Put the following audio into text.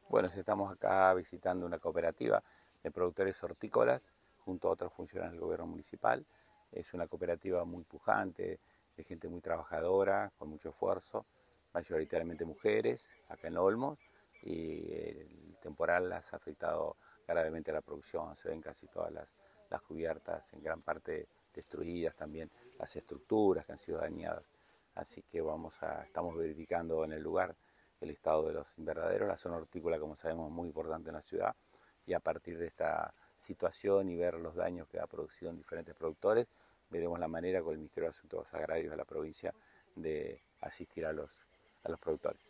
Bueno, estamos acá visitando una cooperativa de productores hortícolas junto a otros funcionarios del gobierno municipal. Es una cooperativa muy pujante, de gente muy trabajadora, con mucho esfuerzo, mayoritariamente mujeres, acá en Olmos, y el temporal las ha afectado gravemente a la producción. Se ven casi todas las cubiertas, en gran parte destruidas también, las estructuras que han sido dañadas. Así que estamos verificando en el lugar el estado de los invernaderos. La zona hortícola, como sabemos, es muy importante en la ciudad, y a partir de esta situación y ver los daños que ha producido en diferentes productores, veremos la manera con el Ministerio de Asuntos Agrarios de la provincia de asistir a los productores.